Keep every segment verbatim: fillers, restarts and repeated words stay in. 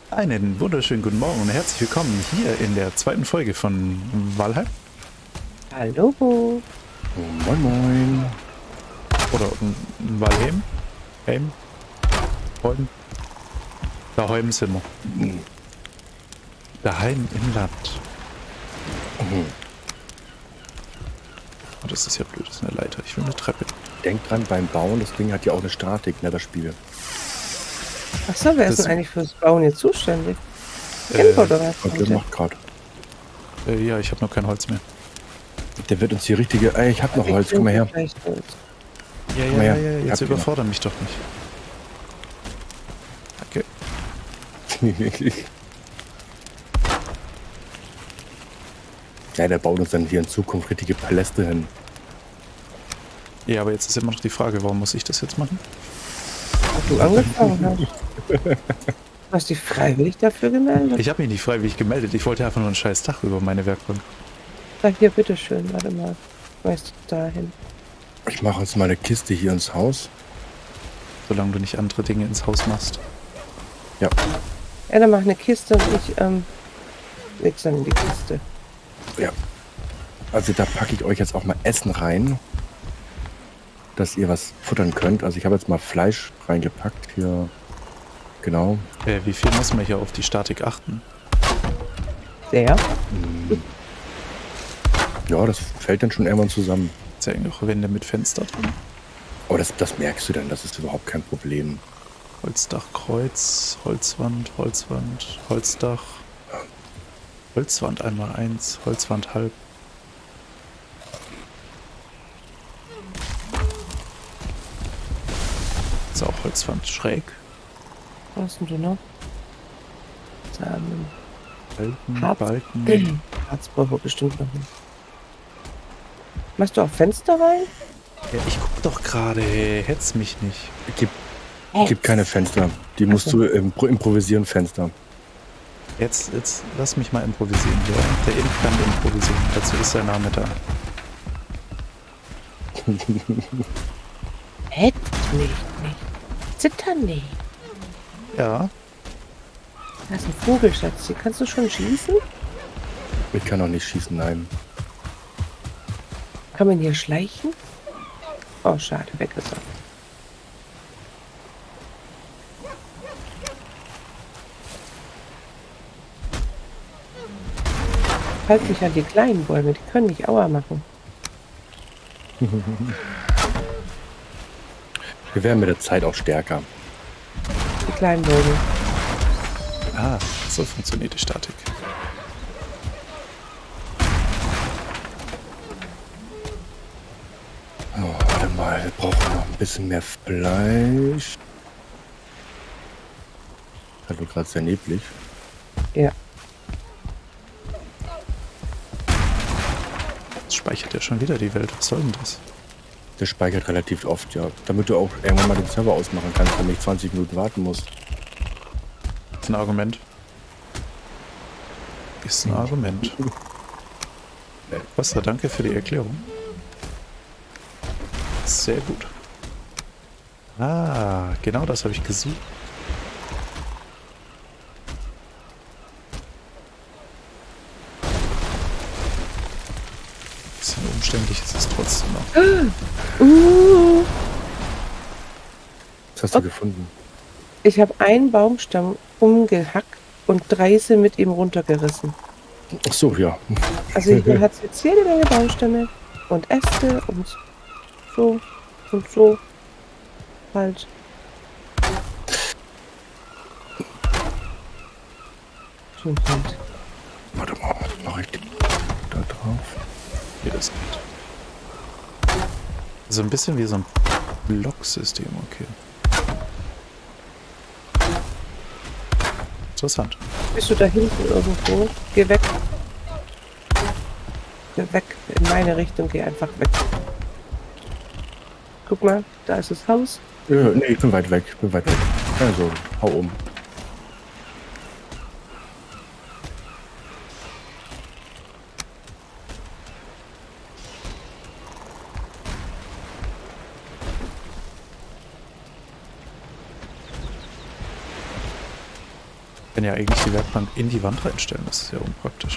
Einen wunderschönen guten Morgen und herzlich willkommen hier in der zweiten Folge von Valheim. Hallo. Oh, moin moin. Oder Valheim. Heim. Holm. Daheim sind wir. Mhm. Daheim im Land. Mhm. Oh, das ist ja blöd, das ist eine Leiter. Ich will eine Treppe. Denk dran, beim Bauen, das Ding hat ja auch eine Statik, ne, das Spiel. Achso, wer ist Das- denn eigentlich fürs Bauen jetzt zuständig? Äh, Genko oder was? Und der macht gerade. Äh, ja, ich habe noch kein Holz mehr. Der wird uns die richtige... Ey, ich hab noch Holz, komm mal her. Vielleicht Holz. Ja, ja, Komm ja, her. ja, Ich jetzt hab die überfordere mich doch nicht. Okay. Ja, der baut uns dann hier in Zukunft richtige Paläste hin. Ja, aber jetzt ist immer noch die Frage, warum muss ich das jetzt machen? Ob du angefangen hast. Du hast dich freiwillig dafür gemeldet? Ich habe mich nicht freiwillig gemeldet. Ich wollte einfach nur ein scheiß Dach über meine Werkbank. Sag hier, bitteschön, warte mal. Weißt du dahin? Ich mache uns mal eine Kiste hier ins Haus. Solange du nicht andere Dinge ins Haus machst. Ja. Ja, dann mach eine Kiste und ich ähm, leg's dann in die Kiste. Ja. Also da packe ich euch jetzt auch mal Essen rein, dass ihr was futtern könnt. Also ich habe jetzt mal Fleisch reingepackt hier. Genau. Äh, wie viel muss man hier auf die Statik achten? Sehr. Ja, das fällt dann schon irgendwann zusammen. Ist ja eigentlich auch Wände mit Fenster drin. Aber das, das merkst du dann, das ist überhaupt kein Problem. Holzdach, Kreuz, Holzwand, Holzwand, Holzdach. Holzwand einmal eins, Holzwand halb. Ist auch Holzwand schräg. Was hast denn du noch? Samen. Balken, Harz. Balken. Harz brauchen wir bestimmt noch nicht. Machst du auch Fenster rein? Ja, ich guck doch gerade, hey, hetz mich nicht. Gibt, gibt keine Fenster. Die musst Ach so. du impro improvisieren, Fenster. Jetzt, jetzt lass mich mal improvisieren hier. Der Imp kann improvisieren, dazu ist sein Name da. Hätt nicht, nicht. Zittern nicht. Ja, Das ist ein Vogelschatz. Die kannst du schon schießen? Ich kann auch nicht schießen, nein. Kann man hier schleichen? Oh, schade, weg ist er. Halt dich an die kleinen Bäume, die können nicht Aua machen. Wir werden mit der Zeit auch stärker. Die kleinen Bäume. ah, so funktioniert die Statik. Oh, warte mal, wir brauchen noch ein bisschen mehr Fleisch. Das wird gerade sehr neblig. Ja. Jetzt speichert er schon wieder die Welt. Was soll denn das? Der speichert relativ oft, ja. Damit du auch irgendwann mal den Server ausmachen kannst, damit ich zwanzig Minuten warten muss. Ist ein Argument. Ist ein Argument. Costa, danke für die Erklärung. Sehr gut. Ah, genau das habe ich gesucht. Bisschen umständlich ist es trotzdem noch. Uh, Was hast du Oh. gefunden? ich habe einen Baumstamm umgehackt und drei sind mit ihm runtergerissen. Ach so, ja. Also hier hat es jetzt jede Menge Baumstämme und Äste und so und so. Halt. So halt. Warte mal, was mache ich da drauf? Wie das geht. So ein bisschen wie so ein Blocksystem, okay. Interessant. Bist du da hinten irgendwo? Geh weg. Geh weg. In meine Richtung, geh einfach weg. Guck mal, da ist das Haus. Ja, nee, ich bin weit weg, ich bin weit weg. Also, hau um. kann ja eigentlich die Werkbank in die Wand reinstellen, das ist ja unpraktisch.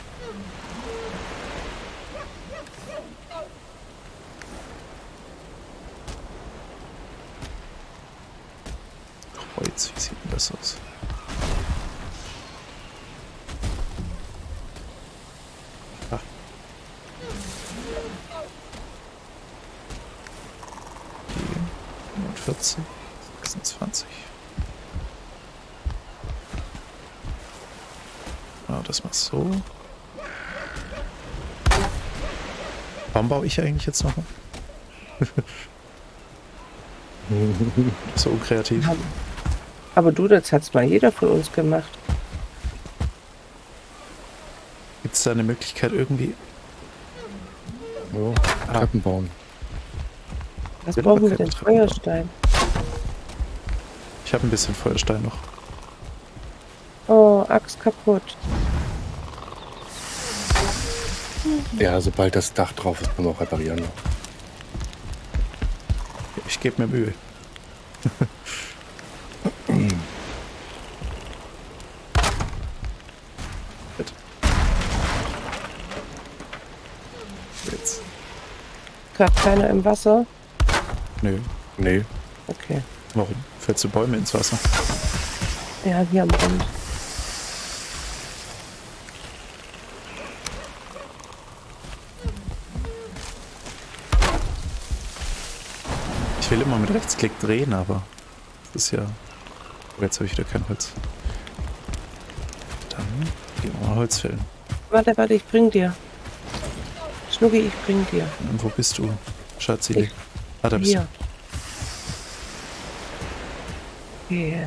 Kreuz, wie sieht denn das aus? Ah. fünfundvierzig, sechsundzwanzig. Ah, das mal so. Warum baue ich eigentlich jetzt nochmal? So unkreativ. Aber du, das hat's mal jeder von uns gemacht. Gibt es da eine Möglichkeit irgendwie? Ja, Treppen bauen. Was Bin brauchen aber wir kein denn? Treppen bauen. Feuerstein. Ich habe ein bisschen Feuerstein noch. Oh, Axt kaputt. Ja, sobald das Dach drauf ist, können wir auch reparieren. Ich gebe mir Mühe. Bitte. Jetzt. Gerade keiner im Wasser. Nö. Nee. Okay. Warum? Fällst du Bäume ins Wasser? Ja, hier am Rand. Ich will immer mit Rechtsklick drehen, aber das ist ja... Oh, jetzt habe ich wieder kein Holz. Dann gehen wir mal Holz fällen. Warte, warte, ich bring dir. Schnucki, ich bring dir. Und wo bist du, Schatzili? Ich- Ah, da bist Hier. Hier.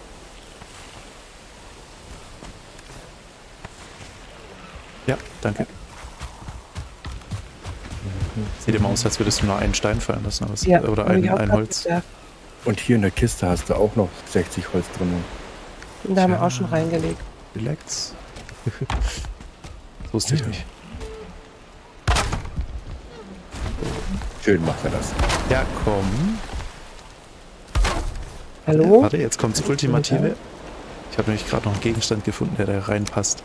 du. Ja, danke. Sieht immer aus, als würdest du nur einen Stein fallen lassen. Aber es- Ja, oder hab ich ein, auch ein grad Holz. gedacht. Und hier in der Kiste hast du auch noch sechzig Holz drin. Und da haben wir Tja. auch schon reingelegt. Relax. So wusste ich Ja. nicht. Schön macht er das. Ja, komm. Hallo? Warte, jetzt kommt das Ultimative. Ich habe nämlich gerade noch einen Gegenstand gefunden, der da reinpasst.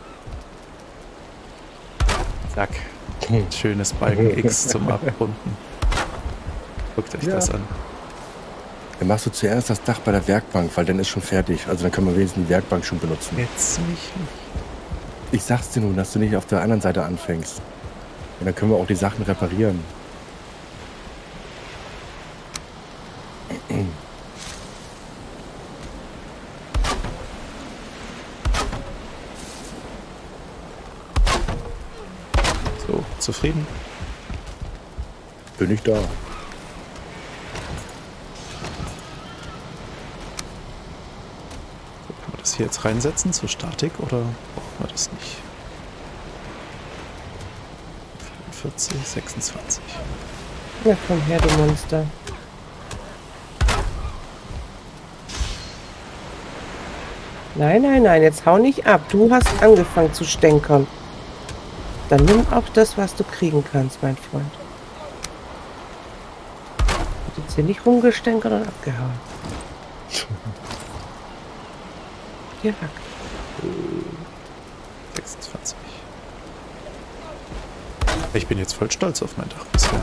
Zack. Schönes Balken X zum Abrunden. Guckt euch Ja. das an. Dann machst du zuerst das Dach bei der Werkbank, weil dann ist schon fertig. Also dann können wir wenigstens die Werkbank schon benutzen. Jetzt mich. Ich sag's dir nun, dass du nicht auf der anderen Seite anfängst. Und dann können wir auch die Sachen reparieren. So, zufrieden? Bin ich da. So, können wir das hier jetzt reinsetzen zur Statik oder brauchen wir das nicht? vierzig, sechsundzwanzig. Ja, komm her, du Monster. Nein, nein, nein, jetzt hau nicht ab. Du hast angefangen zu stänkern. Dann nimm auch das, was du kriegen kannst, mein Freund. Hat jetzt hier nicht rumgestänkert und abgehauen. Hier hack. sechsundzwanzig. Ich bin jetzt voll stolz auf mein Dach bisher.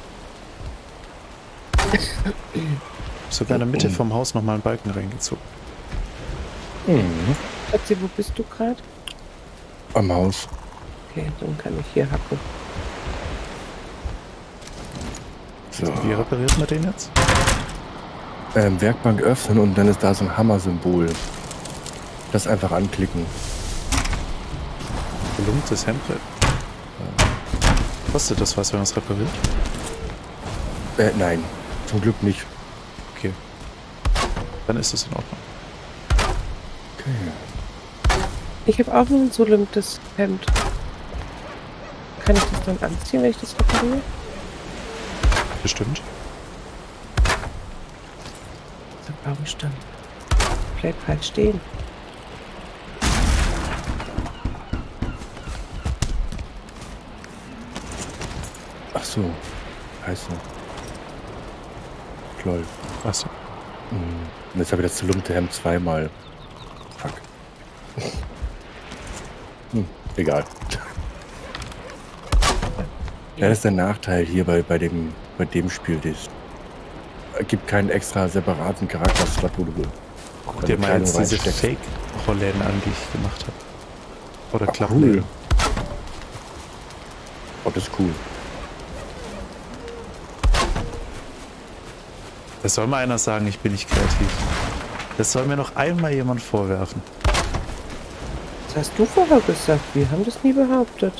Sogar in der Mitte vom Haus nochmal einen Balken reingezogen. Mhm. Schatzi, wo bist du gerade? Am Haus. Okay, dann kann ich hier hacken. So. Wie repariert man den jetzt? Ähm, Werkbank öffnen und dann ist da so ein Hammer-Symbol. Das einfach anklicken. Gelungtes Hemdbrett. Kostet das was, wenn man es repariert? Äh, nein. Zum Glück nicht. Okay. Dann ist es in Ordnung. Okay. Ich habe auch nur ein zerlumptes Hemd. Kann ich das dann anziehen, wenn ich das repariere? Bestimmt. So, warum stand? Bleib halt stehen. Ach so. Scheiße. Lol. Achso. Mhm. Und jetzt habe ich das zerlumpte Hemd zweimal. Fuck. Hm, egal. Ja, das ist der Nachteil hier bei, bei, dem, bei dem Spiel. Es gibt keinen extra separaten Charakterslot, wo du Guck dir mal jetzt diese Fake-Rollläden an, die ich gemacht habe. Oder Ach, Klappläden. cool. Oh, das ist cool. Da soll mal einer sagen, ich bin nicht kreativ. Das soll mir noch einmal jemand vorwerfen. Das hast du vorher gesagt. Wir haben das nie behauptet.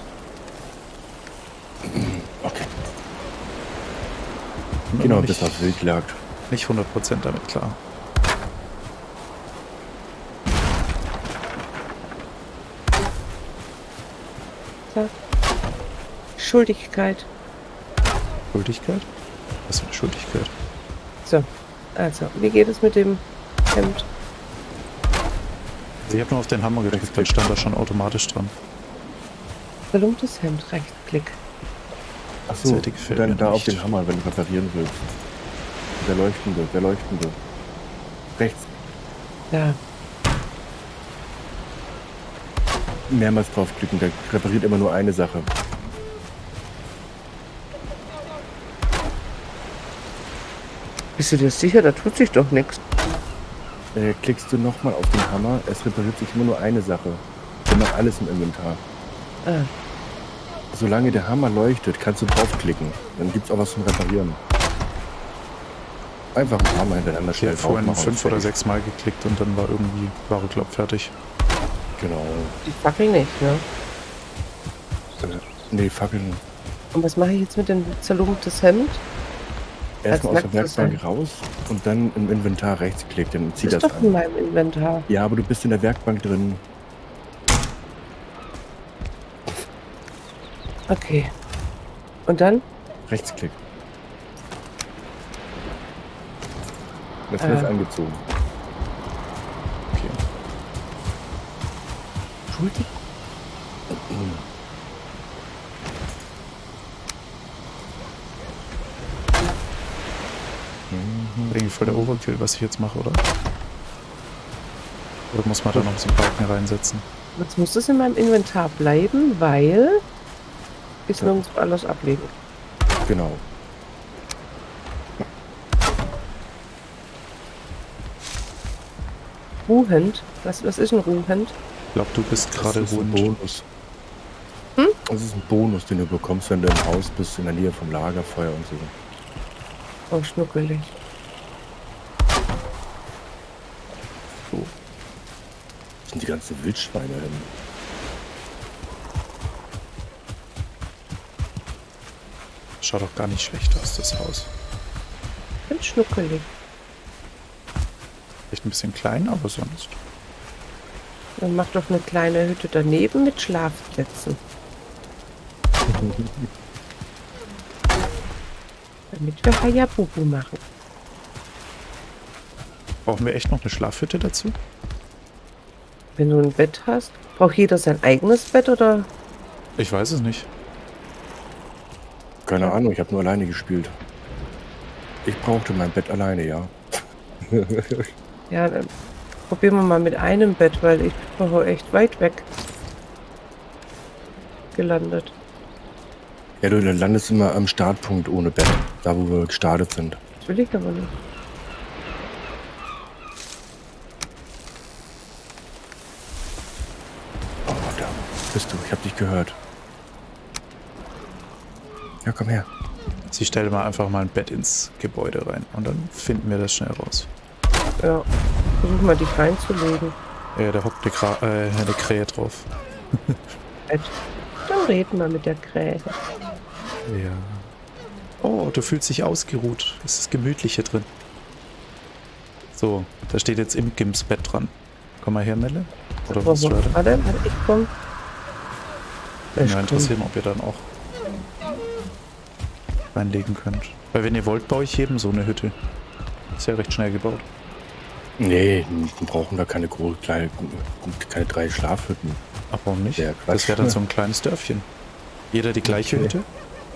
Okay. Bin Genau, noch bis nicht, auf Wild lag. nicht hundert Prozent damit klar. So. Schuldigkeit. Schuldigkeit? Was für eine Schuldigkeit? So, also, wie geht es mit dem Hemd? Also ich habe nur auf den Hammer gedrückt, dann stand da schon automatisch dran. Verlumptes Hemd, Rechtsklick. Achso, hätte gefällt dann mir da auf nicht. den Hammer, wenn du reparieren willst. Der leuchtende, der leuchtende. Rechts, Ja, mehrmals draufklicken, der repariert immer nur eine Sache. bist du dir sicher? Da tut sich doch nichts. Äh, klickst du nochmal auf den Hammer, es repariert sich immer nur eine Sache. Immer alles im Inventar. Ah, Solange der Hammer leuchtet, kannst du draufklicken. Dann gibt's auch was zum Reparieren. Einfach einen Hammer hintereinander Ich schnell habe drauf vorhin machen. fünf oder sechs Mal geklickt und dann war irgendwie Ware glaub fertig. Genau. die Fackel nicht, ne? Äh, nee, Fackeln. Und was mache ich jetzt mit dem zerlumptes Hemd? Erstmal aus der nacktes Werkbank raus und dann im Inventar rechtsklick, dann zieht Das das ist doch in an. meinem Inventar. Ja, aber du bist in der Werkbank drin. Okay. Und dann? Rechtsklick. Jetzt wird es Äh. angezogen. Okay. Schuldig? Irgendwie voll der Overkill, was ich jetzt mache, oder? Oder muss man da noch so einen Balken reinsetzen? Jetzt muss das in meinem Inventar bleiben, weil ich Ja. nirgendwo alles ablegen. Genau. Ruhend? Was, was ist ein Ruhend? Ich glaube, du bist gerade Das ist ein ruhend. Bonus. Hm? Das ist ein Bonus, den du bekommst, wenn du im Haus bist, in der Nähe vom Lagerfeuer und so. Oh, schnuckelig. So. Das sind die ganzen Wildschweine hin. Schaut doch gar nicht schlecht aus, das Haus. Ganz schnuckelig. Echt ein bisschen klein, aber sonst. Dann mach doch eine kleine Hütte daneben mit Schlafplätzen. Damit wir Hayabubu machen. Brauchen wir echt noch eine Schlafhütte dazu? Wenn du ein Bett hast, braucht jeder sein eigenes Bett oder? Ich weiß es nicht. Keine Ahnung, ich habe nur alleine gespielt. Ich brauchte mein Bett alleine, ja. Ja, dann probieren wir mal mit einem Bett, weil ich bin hier echt weit weg gelandet. Ja, du landest immer am Startpunkt ohne Bett, da wo wir gestartet sind. Das will ich aber nicht. Oh, da bist du, ich habe dich gehört. Ja, komm her. Sie stelle mal einfach mal ein Bett ins Gebäude rein und dann finden wir das schnell raus. Ja, versuch mal dich reinzulegen. Ja, da hockt eine, Gra äh, eine Krähe drauf. Bett. Dann reden wir mit der Krähe. Ja. Oh, du fühlst dich ausgeruht. Es ist gemütlich hier drin. So, da steht jetzt im Gims Bett dran. Komm mal her, Melle. Oder was, Warte, Leute? warte, ich komm. Würde mich interessieren, ob ihr dann auch reinlegen könnt. Weil wenn ihr wollt, baue ich jedem so eine Hütte. Ist ja recht schnell gebaut. Nee, wir brauchen da keine große, kleine, keine drei Schlafhütten. Ach, warum nicht? Ja, Quatsch. Das wäre dann so ein kleines Dörfchen. Jeder die gleiche Okay. Hütte?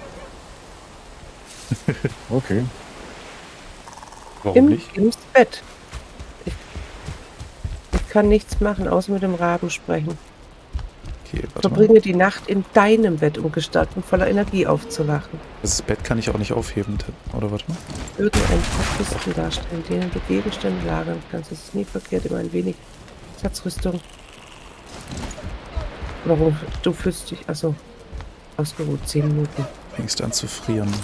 Okay. Warum Im, nicht? Im Bett. Ich, ich kann nichts machen, außer mit dem Raben sprechen. Okay, warte mal. Verbringe die Nacht in deinem Bett, um gestärkt und voller Energie aufzuwachen. Das Bett kann ich auch nicht aufheben, oder warte mal. Irgendein Kopfkissen darstellen, denen du Gegenstände lagern kannst. Es ist nie verkehrt, immer ein wenig Satzrüstung. Warum? Du fühlst dich, also ausgeruht, zehn Minuten. Fängst an zu frieren.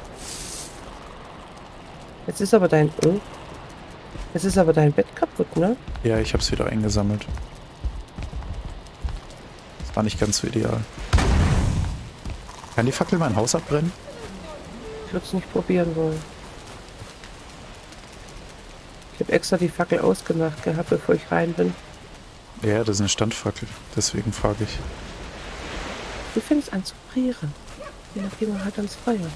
Jetzt ist aber dein, oh, jetzt ist aber dein Bett kaputt, ne? Ja, ich habe es wieder eingesammelt. Das war nicht ganz so ideal. Kann die Fackel mein Haus abbrennen? Ich würde es nicht probieren wollen. Ich habe extra die Fackel ausgemacht gehabt, bevor ich rein bin. Ja, das ist eine Standfackel. Deswegen frage ich. Du fängst an zu frieren. Je nachdem man halt ans Feuer.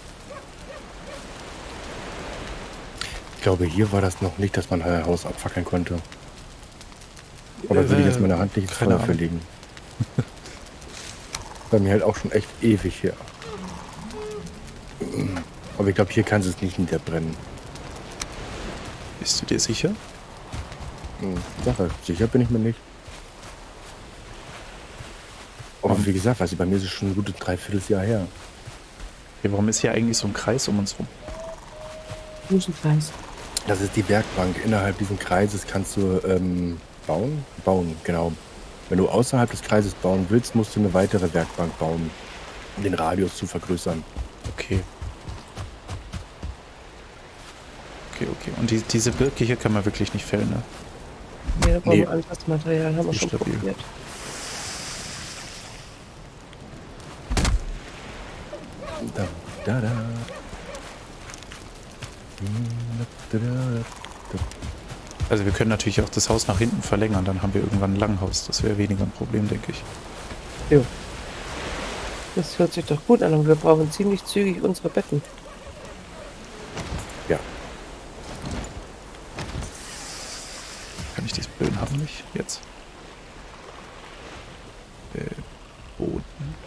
Ich glaube, hier war das noch nicht, dass man ein Haus abfackeln konnte. Oder würde ich jetzt meine Hand nicht ins Keine Feuer Ahnung. verlegen? Bei mir halt auch schon echt ewig her. Aber ich glaube, hier kann es nicht niederbrennen. Bist du dir sicher? Hm, Sache, sicher bin ich mir nicht. Aber wie gesagt, also bei mir ist es schon ein gutes Dreivierteljahr her. Okay, warum ist hier eigentlich so ein Kreis um uns rum? Musenkreis. Das ist die Werkbank. Innerhalb dieses Kreises kannst du ähm, bauen? Bauen, genau. Wenn du außerhalb des Kreises bauen willst, musst du eine weitere Werkbank bauen, um den Radius zu vergrößern. Okay. Okay, okay. Und die, diese Birke hier kann man wirklich nicht fällen, ne? Nee, da brauchen Nee. wir anderes Material, haben wir Zu schon stabil. probiert. Da, da, da. Also wir können natürlich auch das Haus nach hinten verlängern, dann haben wir irgendwann ein Langhaus. Das wäre weniger ein Problem, denke ich. Jo. Das hört sich doch gut an und wir brauchen ziemlich zügig unsere Betten. Ja. Kann ich diesen Böden haben nicht? Jetzt. Äh, Boden.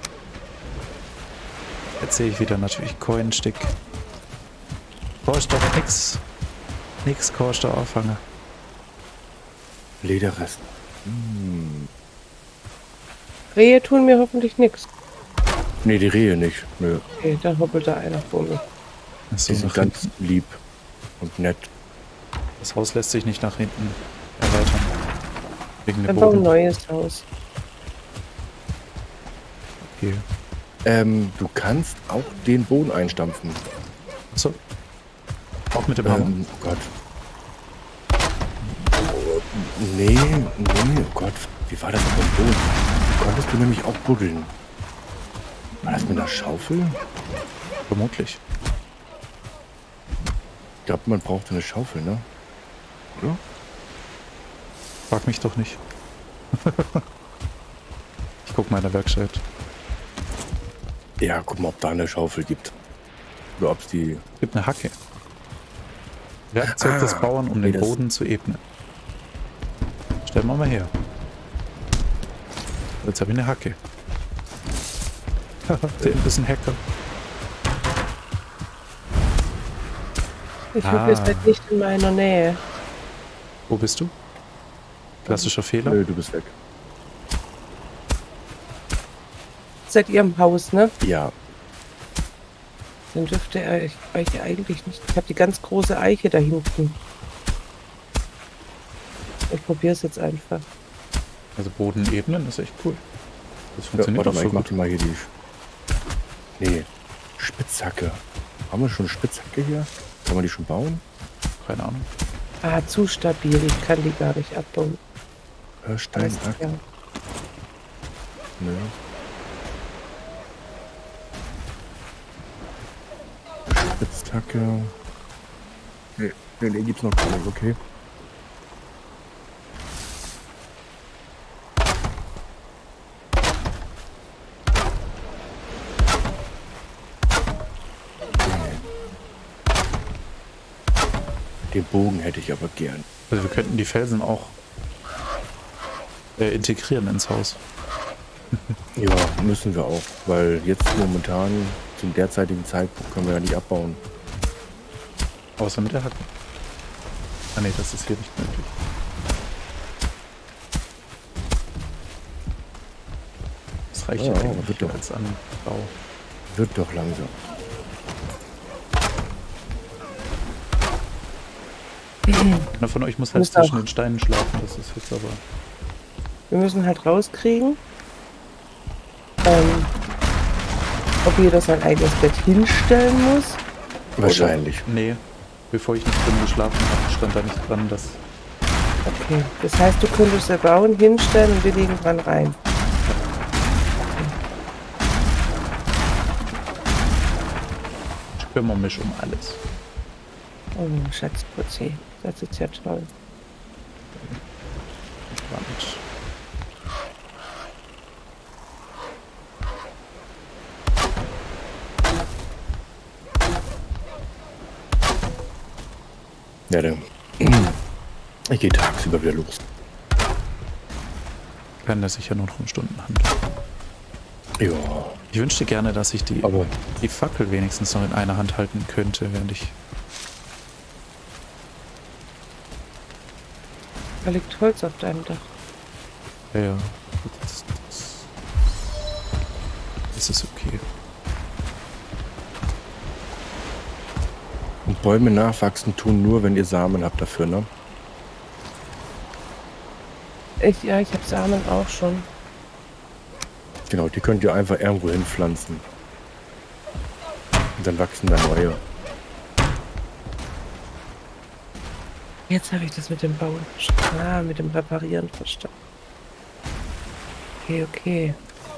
Jetzt sehe ich wieder natürlich Coinstick. Kostet doch nix. Nix kostet der Aufhanger. Lederrest. Hm. Rehe tun mir hoffentlich nichts. Nee, die Rehe nicht. Nö. Okay, da hoppelt da einer vor mir. Achso, Die sind nach ganz hinten. lieb und nett. Das Haus lässt sich nicht nach hinten erweitern. Wegen dem Dann bauen ein Boden. neues Haus. Okay. Ähm, du kannst auch den Boden einstampfen. Achso. Auch mit dem Hammer. Ähm, oh Gott. Oh, nee, nee, oh Gott. Wie war das mit dem Boden? Konntest du nämlich auch buddeln. War das mit einer Schaufel? Vermutlich. Ich glaube, man brauchte eine Schaufel, ne? Oder? Frag mich doch nicht. Ich guck mal in der Werkstatt. Ja, guck mal, ob da eine Schaufel gibt. Oder ob es die... Gibt eine Hacke. Werkzeug des Ah, Bauern, um okay, den das- Boden zu ebnen. Stellen wir mal her. Jetzt habe ich eine Hacke. Der ist ein Hacker. Ich Ah. hoffe, ihr seid nicht in meiner Nähe. Wo bist du? Klassischer Fehler. Nö, du bist weg. Seid ihr im Haus, ne? Ja, Dann dürfte er euch euch eigentlich nicht. Ich habe die ganz große Eiche da hinten. Ich probiere es jetzt einfach. Also Boden ebnen, das ist echt cool. Das ja funktioniert warte doch mal, so ich mach gut. dir mal hier die... Nee, Spitzhacke. Haben wir schon Spitzhacke hier? Kann man die schon bauen? Keine Ahnung. Ah, zu stabil. Ich kann die gar nicht abbauen. Äh, Steinack? Ja. Nö. Spitzhacke. Nee, nee, nee, gibt's noch gar nicht, okay. Den Bogen hätte ich aber gern. Also wir könnten die Felsen auch äh, integrieren ins Haus. Ja, müssen wir auch, weil jetzt momentan zum derzeitigen Zeitpunkt können wir ja nicht abbauen. Außer mit der Hacke. Ah ne, das ist hier nicht möglich. reicht Ja, ja, wird eigentlich doch. als Anbau. Wird doch langsam. Einer von euch muss halt Muss zwischen auch. den Steinen schlafen, das ist jetzt aber... Wir müssen halt rauskriegen, ähm, ob jeder sein eigenes Bett hinstellen muss. Wahrscheinlich. Nee, bevor ich nicht drin geschlafen habe, stand da nicht dran, dass... Okay, das heißt, du könntest ja bauen, hinstellen und wir liegen dran rein. Ich kümmere mich um alles. Oh, Schatzputzi, das ist ja toll. Spannend. Ja, dann. Ich gehe tagsüber wieder los. Kann das sicher nur noch um Stunden handeln. Ja, Ich wünschte gerne, dass ich die, aber die Fackel wenigstens noch in einer Hand halten könnte, während ich... Da liegt Holz auf deinem Dach. Ja, ja. Das, das, das ist okay. und Bäume nachwachsen tun nur, wenn ihr Samen habt dafür, ne? Ich, ja, ich habe Samen auch schon. Genau, die könnt ihr einfach irgendwo hinpflanzen. Und dann wachsen da neue. Jetzt habe ich das mit dem Bauen. Ah, mit dem Reparieren verstanden. Okay, okay.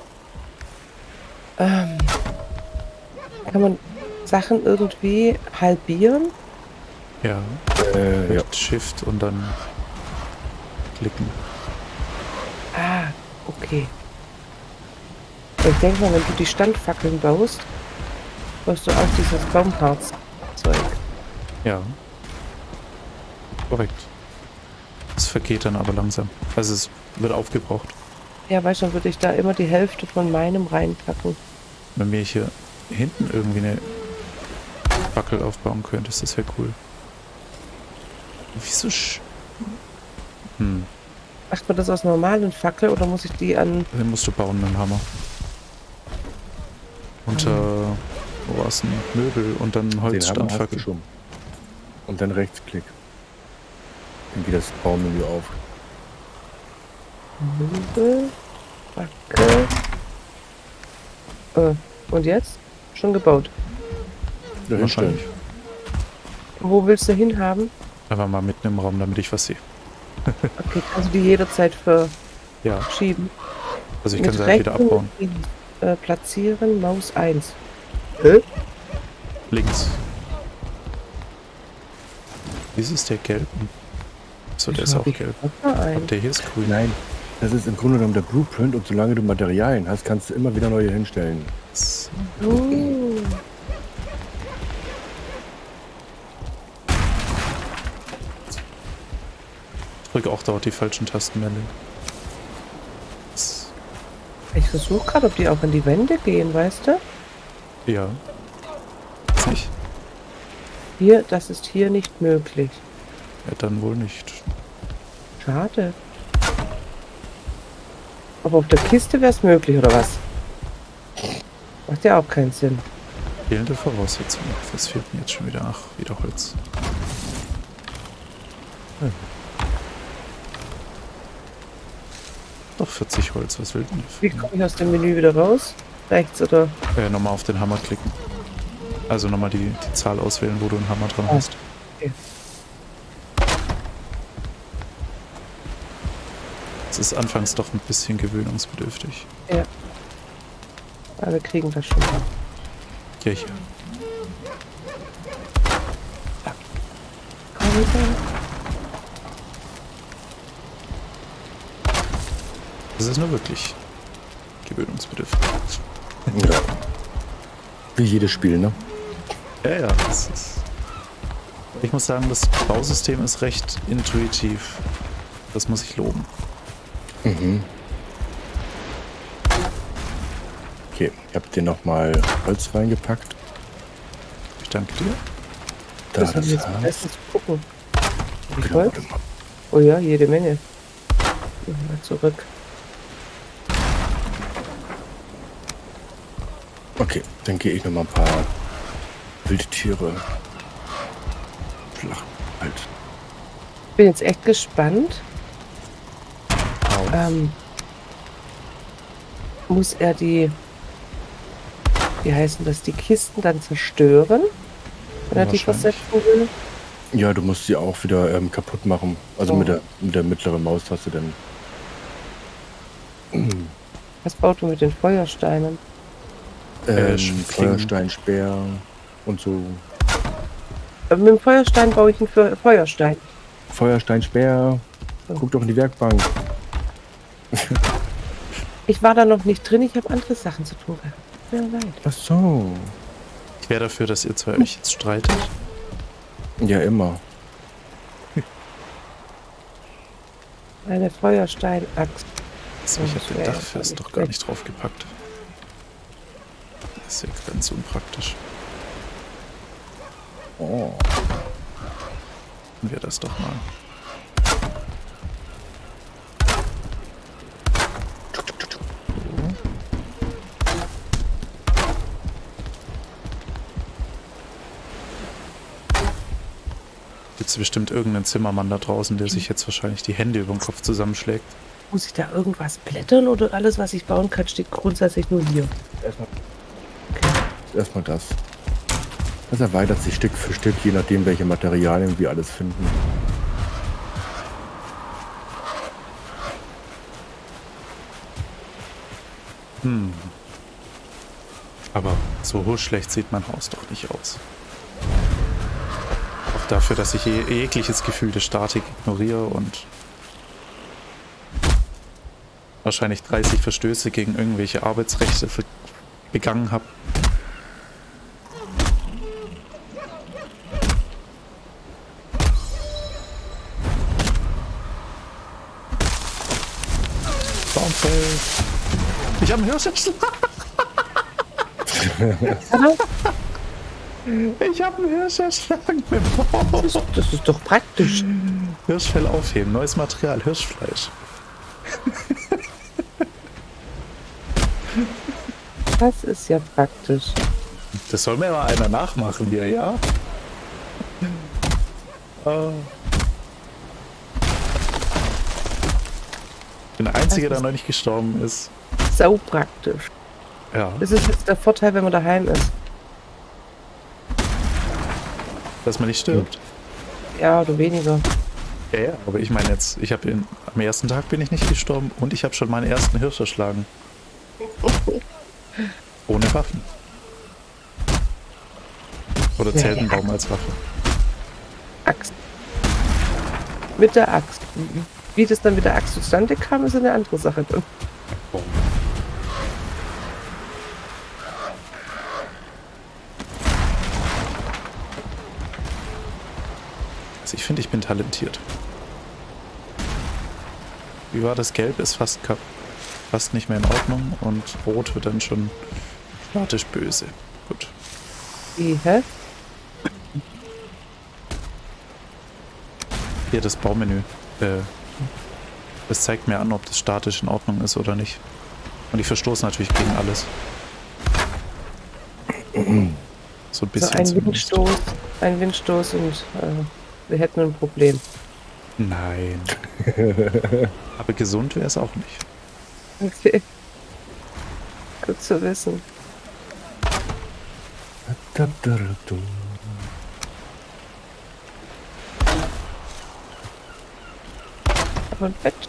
Ähm, kann man Sachen irgendwie halbieren? Ja, Äh, ja. mit Shift und dann klicken. Ah, okay. Ich denke mal, wenn du die Standfackeln baust, brauchst du auch dieses Baumharz-Zeug. Ja. Korrekt. Es vergeht dann aber langsam. Also es wird aufgebraucht. Ja, weißt du, dann würde ich da immer die Hälfte von meinem reinpacken. Wenn wir hier hinten irgendwie eine Fackel aufbauen könntest, das wäre cool. Wieso sch... Hm, Macht man das aus normalen Fackel oder muss ich die an... den musst du bauen mit dem Hammer. Unter... Wo war's denn? Möbel und dann Den Hammer hast du Holzstandfackel. schon. Und dann Rechtsklick. Dann geht das Baumenü auf. Möbel, Fackel... Äh, und jetzt? Schon gebaut. Da Wahrscheinlich. Wo willst du hinhaben? Einfach mal mitten im Raum, damit ich was sehe. Okay, kannst du die jederzeit Ja, verschieben. also ich kann Mit sie halt wieder rechts abbauen. Äh, platzieren, Maus eins. Hä? Links. Wieso ist der gelb? So, der ist auch gelb. Mal Aber ein. der hier ist grün. Nein, das ist im Grunde genommen der Blueprint und solange du Materialien hast, kannst du immer wieder neue hinstellen. So. Oh. Ich drücke auch dauernd die falschen Tasten, Merlin. Das- Ich versuche gerade, ob die auch in die Wände gehen, weißt du? Ja. Ist nicht? Hier, das ist hier nicht möglich. Ja, dann wohl nicht. Schade. Aber auf der Kiste wäre es möglich, oder was? Macht ja auch keinen Sinn. Fehlende Voraussetzungen. Was fehlt mir jetzt schon wieder? Ach, wieder Holz. Hm. Doch vierzig Holz, was will denn Wie der? komme ich aus dem Menü wieder raus? Rechts oder? Äh, nochmal auf den Hammer klicken. Also nochmal die, die Zahl auswählen, wo du einen Hammer dran Ah. hast. Okay. Es ist anfangs doch ein bisschen gewöhnungsbedürftig. Ja. Aber wir kriegen das schon. Ja, hier. Komm wieder. Das ist nur wirklich gewöhnungsbedürftig. Ja. Wie jedes Spiel, ne? Ja, ja, das ist... Ich muss sagen, das Bausystem ist recht intuitiv. Das muss ich loben. Mhm. Okay, ich habe dir nochmal Holz reingepackt. Ich danke dir. Da Das haben wir jetzt Harz. meistens gucken. Hab ich Genau, Holz? warte mal. Oh ja, jede Menge. Mal zurück. Okay, dann gehe ich noch mal ein paar Wildtiere. Flach halt. Ich bin jetzt echt gespannt. Ähm, muss er die, wie heißen das, die Kisten dann zerstören, wenn er die Wahrscheinlich. versetzen will? Ja, du musst sie auch wieder ähm, kaputt machen. Also Oh. mit, der, mit der mittleren Maustaste dann. Was baut du mit den Feuersteinen? Äh, Ähm, Klingen. Feuerstein, Speer und so. Äh, Mit dem Feuerstein baue ich einen Fe- Feuerstein. Feuerstein, Speer. Guck doch in die Werkbank. Ich war da noch nicht drin, ich habe andere Sachen zu tun gehabt. Ja, leid. Ach so. Ich wäre dafür, dass ihr zwei euch jetzt streitet. Ja, immer. Eine Feuersteinaxt. Also ich Oh, habe das den wär ja Dachfirst nicht doch gar schlecht. nicht draufgepackt. Das ist ja ganz unpraktisch. Oh. Machen wir das doch mal. Gibt es bestimmt irgendeinen Zimmermann da draußen, der sich jetzt wahrscheinlich die Hände über den Kopf zusammenschlägt. Muss ich da irgendwas blättern oder alles, was ich bauen kann, steht grundsätzlich nur hier? Erstmal, erstmal das. Das erweitert sich Stück für Stück, je nachdem, welche Materialien wir alles finden. Hm. Aber so schlecht sieht mein Haus doch nicht aus. Auch dafür, dass ich je jegliches Gefühl der Statik ignoriere und wahrscheinlich dreißig Verstöße gegen irgendwelche Arbeitsrechte ver- begangen habe. Baumfell. Ich habe einen Hirsch erschlagen. Ich habe einen Hirsch erschlagen mit dem Baum. Das, das ist doch praktisch. Hirschfell aufheben, neues Material, Hirschfleisch. Das ist ja praktisch. Das soll mir mal einer nachmachen hier, ja? Oh. Ich bin der Einzige, der noch nicht gestorben ist. Sau praktisch. Ja, Das ist jetzt der Vorteil, wenn man daheim ist. dass man nicht stirbt. Ja, oder weniger. Ja, ja, aber ich meine jetzt, ich habe am ersten Tag bin ich nicht gestorben und ich habe schon meinen ersten Hirsch erschlagen. Ohne Waffen. Oder Ja, zählt ein ja. Baum als Waffe? Axt. Mit der Axt. Wie das dann mit der Axt zustande kam, ist eine andere Sache dann. Also ich finde, ich bin talentiert. Wie war das? Gelb ist fast, kap fast nicht mehr in Ordnung und Rot wird dann schon statisch böse. Gut. Wie, hä? Hier das Baumenü. Äh, das zeigt mir an, ob das statisch in Ordnung ist oder nicht. Und ich verstoße natürlich gegen alles. So ein So bisschen ein zumindest. Windstoß, ein Windstoß und äh, wir hätten ein Problem. Nein. Aber gesund wäre es auch nicht. Okay. Gut zu wissen. Aber ein Bett.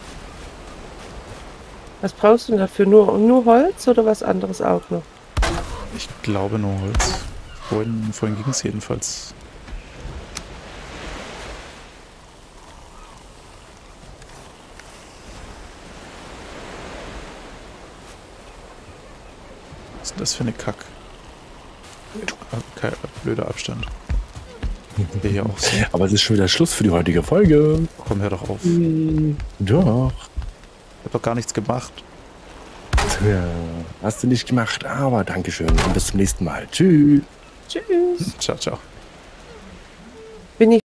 Was brauchst du denn dafür? Nur, nur Holz oder was anderes auch noch? Ich glaube nur Holz. Vorhin, vorhin ging es jedenfalls. Was ist denn das für eine Kack? Ah, kein blöder Abstand. Der hier auch so. Aber es ist schon wieder Schluss für die heutige Folge. Komm, hör doch auf. Hm. Doch. Ich hab doch gar nichts gemacht. Ja, hast du nicht gemacht, aber Dankeschön und bis zum nächsten Mal. Tschüss. Tschüss. Ciao, ciao. Bin ich